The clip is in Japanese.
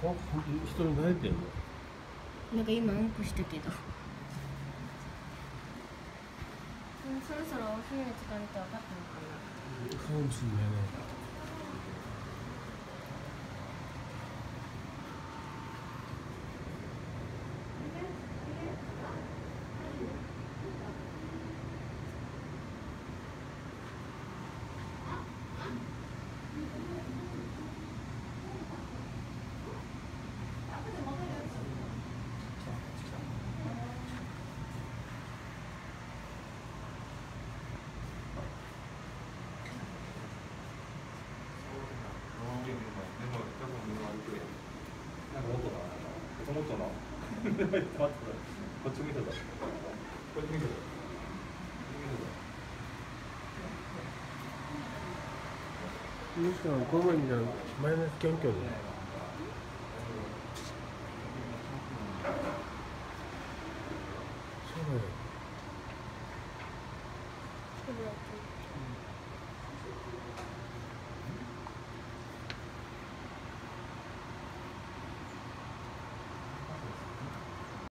本当に人に慣れてるの。 なんか今うんこしたけど。そろそろお姫使われて分かったのかな。 かもしれないね。 こっち向いてた。こっち向いてた。 むしろこの前みたいなマイナスキャンキャンで。そうだよ。